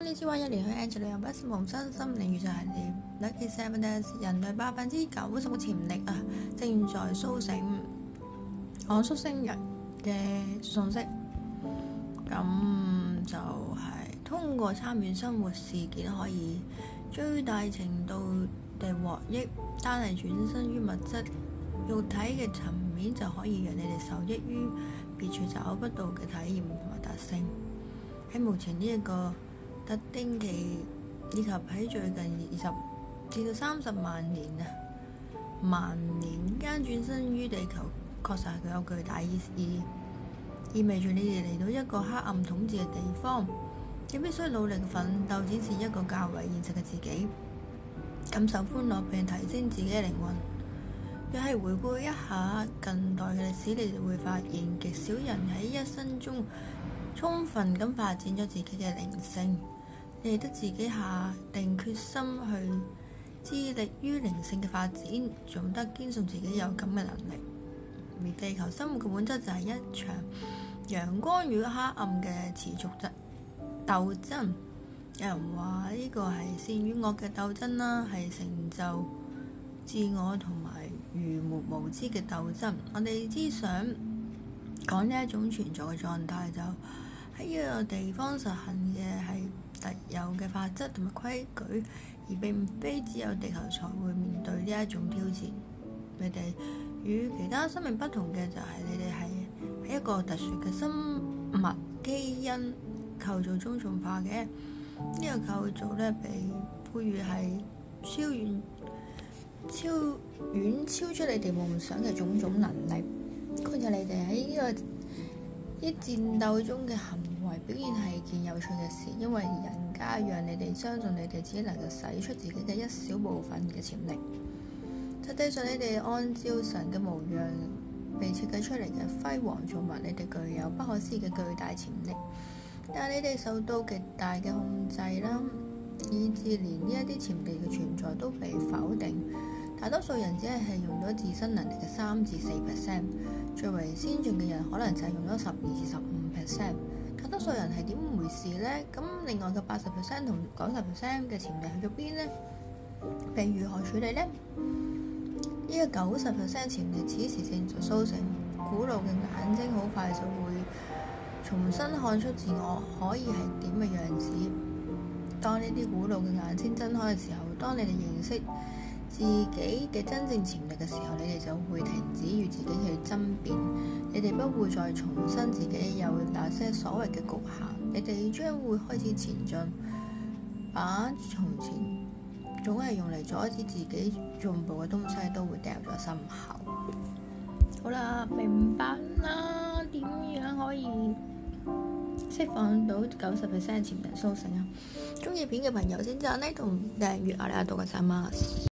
呢支話一年去 Angela 有不是無身心靈宇宙系列。Lucky 7 人類90%嘅潛力正在甦醒。講宿星人嘅信息，咁就係通過參與生活事件可以最大程度地獲益，單係轉身於物質肉體嘅層面就可以讓你哋受益於別處找不到嘅體驗同埋特性。喺目前呢一個特定期，以及喺最近20至到30萬年間轉身於地球，確實係具有巨大意義，意味住你哋嚟到一個黑暗統治嘅地方，你必須努力奮鬥，展示一個較為現實嘅自己，感受歡樂並提升自己嘅靈魂。若係回顧一下近代嘅歷史，你哋會發現極少人喺一生中充分咁發展咗自己嘅靈性。你哋得自己下定決心去致力於靈性嘅發展，仲得堅信自己有咁嘅能力。而地球生活嘅本質就係一場陽光與黑暗嘅持續鬥爭。有人話呢個係善與惡嘅鬥爭啦，係成就自我同埋愚昧無知嘅鬥爭。我哋只想講呢一種存在嘅狀態，就喺呢個地方實行嘅係特有嘅法則同埋規矩，而並非只有地球才會面對呢一種挑戰。你哋與其他生命不同嘅就係你哋係喺一個特殊嘅生物基因構造中進化嘅。呢個構造被賦予係遠超出你哋夢想嘅種種能力。佢就你哋喺呢個戰鬥中嘅行為表現係件有趣嘅事，因為人家讓你哋相信你哋只能夠使出自己嘅一小部分嘅潛力。實際上，你哋按照神嘅模樣被設計出嚟嘅輝煌造物，你哋具有不可思議嘅巨大潛力，但係你哋受到極大嘅控制啦，以致連呢一啲潛力嘅存在都被否定。大多數人只係用咗自身能力嘅3至4%，最為先進嘅人可能就係用咗12至15%。大多數人係點回事呢？咁另外嘅80%同90% 嘅潛力去咗邊呢？並如何處理呢？呢個90% 潛力此時正在甦醒，古老嘅眼睛好快就會重新看出自我可以係點嘅樣子。當呢啲古老嘅眼睛睜開嘅時候，當你哋認識自己嘅真正潛力嘅時候，你哋就會停止與自己去爭辯，你哋不會再重申自己有那些所謂嘅局限，你哋將會開始前進，把從前總係用嚟阻止自己進步嘅東西都會掉咗身後。好啦，明白啦，點樣可以釋放到90% 潛能甦醒啊？中意片嘅朋友先讚呢同訂閱，我哋阿杜嘅曬嗎？